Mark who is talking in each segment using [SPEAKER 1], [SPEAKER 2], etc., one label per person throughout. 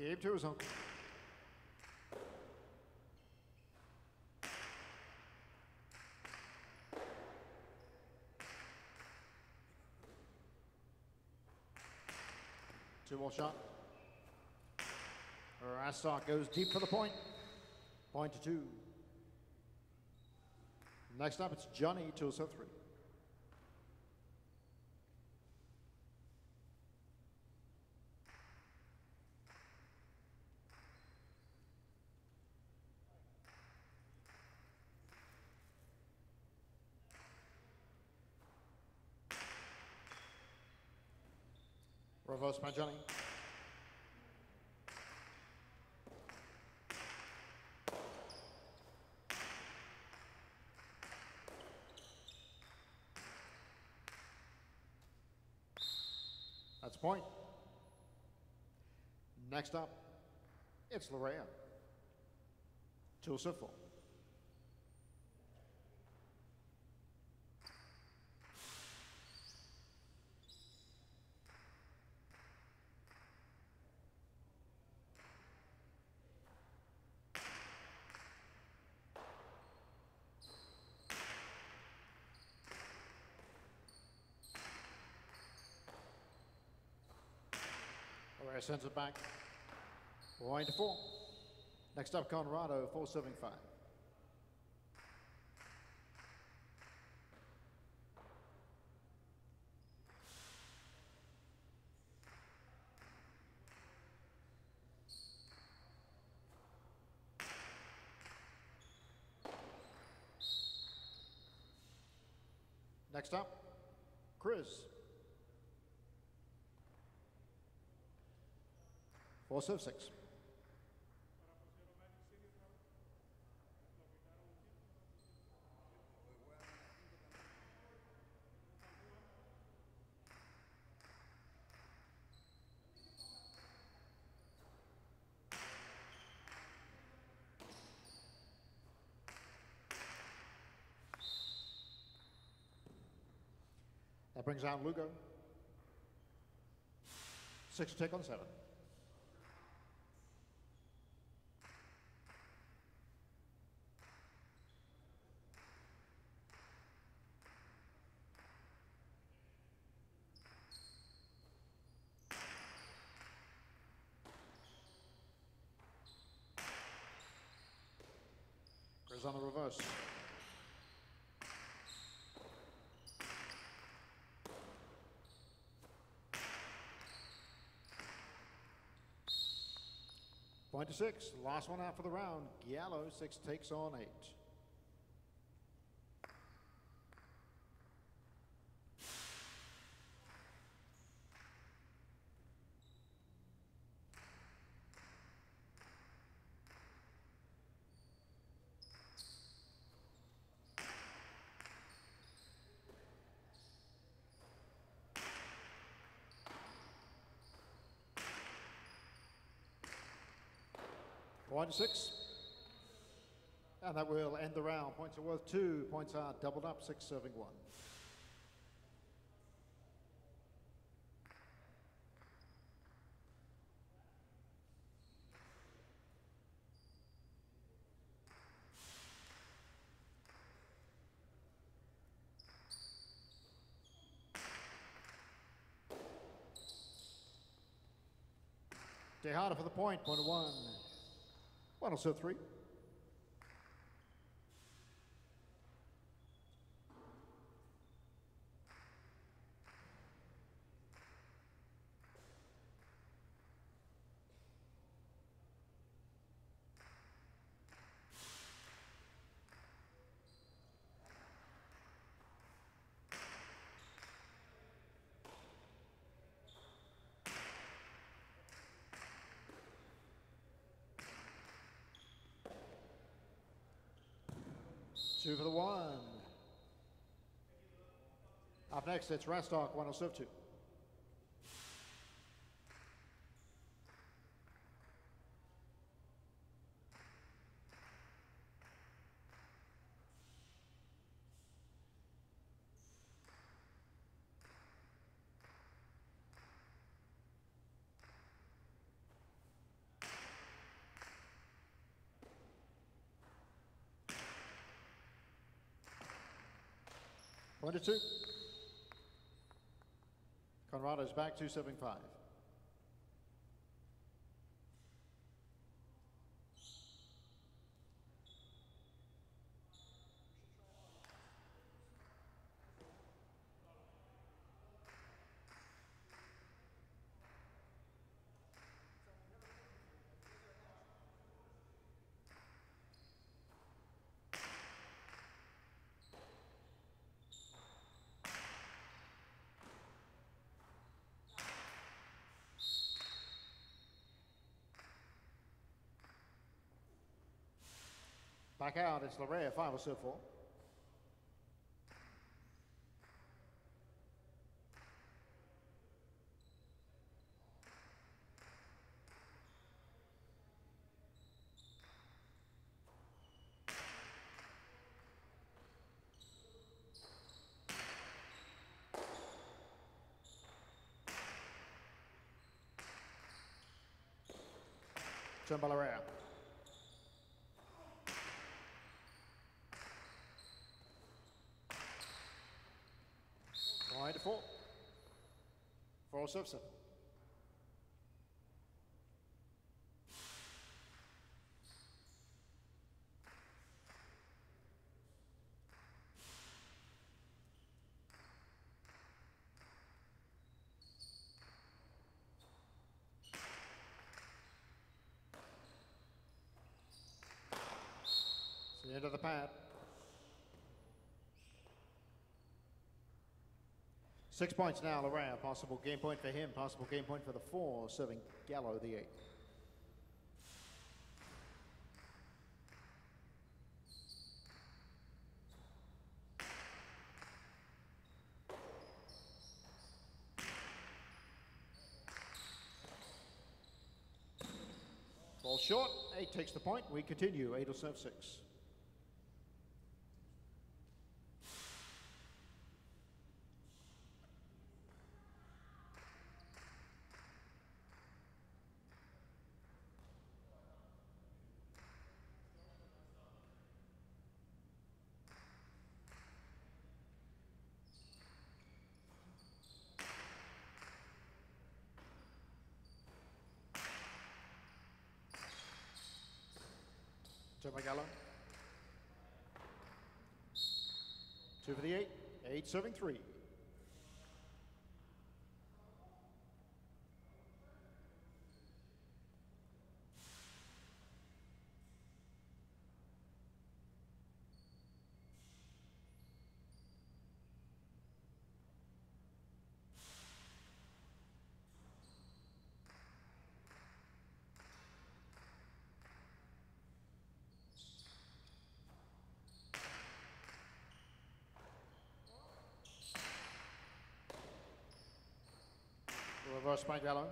[SPEAKER 1] Game 2 is on. Two-ball shot. Rastock goes deep for the point. Point to 2. Next up, it's Johnny, 2-3. Reverse by Johnny. That's point. Next up, it's Larea. 2-4. Larea sends it back. Point to 4. Next up, Conrado, 4-5. Next up, Chris. 4-6. That brings out Lugo. 6 to take on 7. Chris on the reverse. Point to 6. Last one out for the round. Gallo, 6 takes on 8. Point to 6. And that will end the round. Points are worth 2. Points are doubled up, 6 serving 1. Tejada for the point, point to 1. 1-3. Two for the 1. Up next, it's Rastock, 1-2. Point to 2. Colorado's back 275. Back out, it's Larea, 5 will serve 4. Turn by Larea. Point to 4. 4 will serve 7. It's the end of the pad. 6 points now, Larea. Possible game point for him. Possible game point for the 4, serving Gallo, the 8. Ball short. 8 takes the point. We continue. 8 will serve 6. Turn by Gallo. 2 for the 8. 8 serving 3. Reverse by Gallo.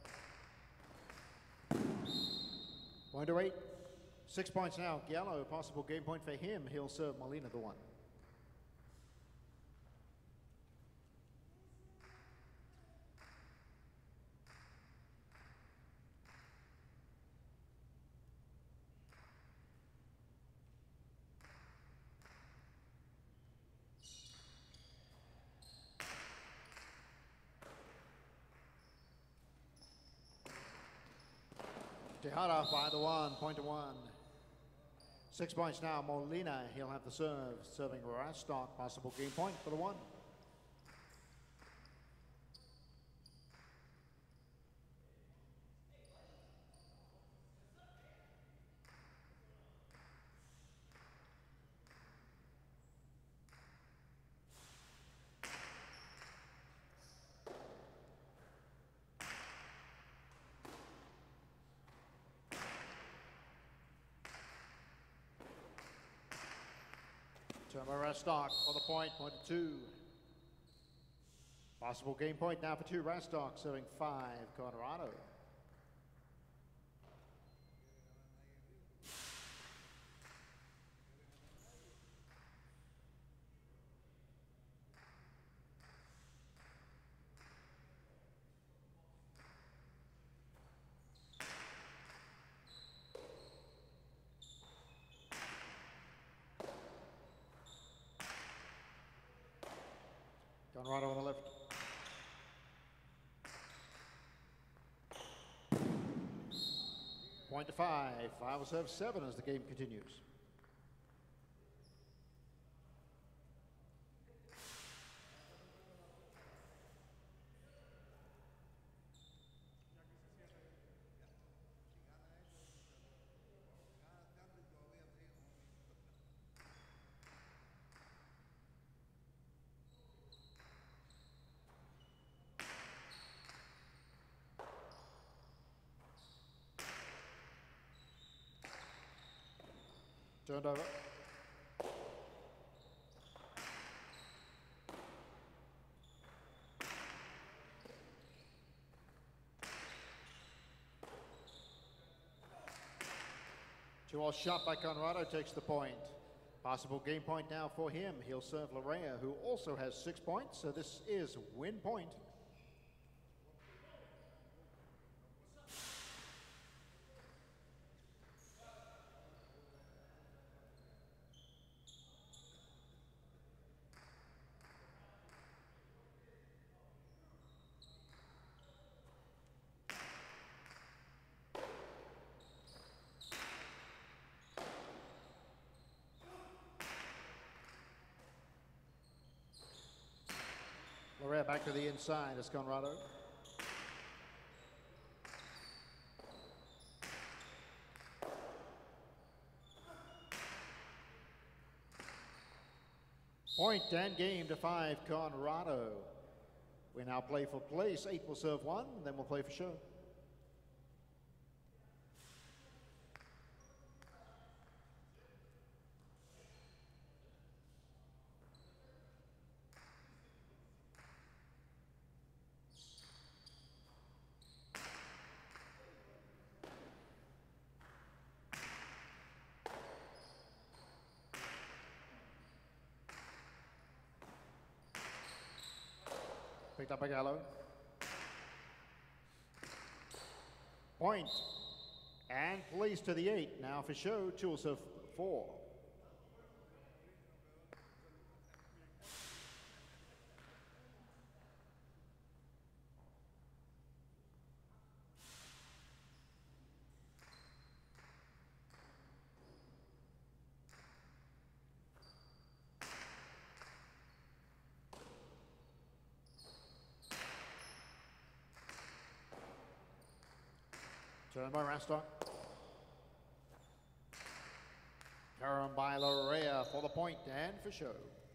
[SPEAKER 1] Point to 8. 6 points now. Gallo, possible game point for him. He'll serve Molina the 1. Tejada by the 1, point to 1. 6 points now, Molina, he'll have the serve, serving Rastock, possible game point for the 1. Turn by Rastock for the point to 2. Possible game point now for 2. Rastock serving 5, Colorado. Conrado on the left. Point to 5. 5 will serve 7 as the game continues. Turned over. Two-all shot by Conrado takes the point. Possible game point now for him. He'll serve Larea, who also has 6 points, so this is win point. Larea back to the inside as Conrado. Point and game to 5, Conrado. We now play for place. 8 will serve 1, then we'll play for show. Picked up by Gallo. Point. And place to the 8. Now for show, 2 will serve 4. Turn by Rastock. Turn by Larea for the point and for show.